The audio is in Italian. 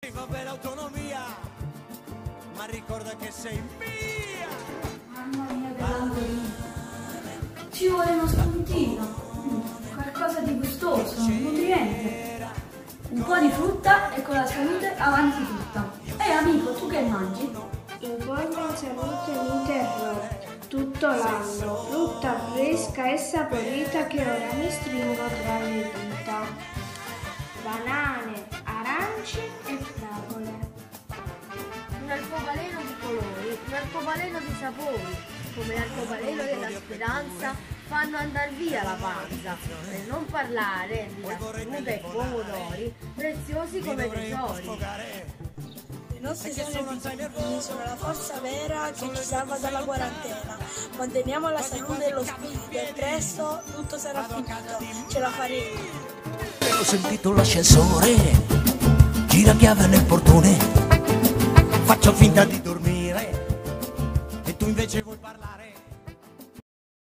Vabbè l'autonomia, ma ricorda che sei mia. Mamma mia che languorino. Ci vuole uno spuntino, qualcosa di gustoso, nutriente. Un po' di frutta e con la salute avanti tutta. Amico, tu che mangi? In forma e salute mi terrò tutto l'anno, frutta fresca e saporita che ora mi stringo tra le dita. Banane, arance e fragole. Un arcobaleno di colori, un arcobaleno di sapori, come l'arcobaleno della speranza, fanno andar via la panza, per non parlare di lattuga e pomodori, preziosi come tesori. Le nostre abitudini sono la forza vera che ci salva dalla quarantena. Manteniamo la salute e lo spirito e presto tutto sarà finito, ce la faremo. Ho sentito l'ascensore, gira chiave nel portone, faccio finta di dormire e tu invece vuoi parlare.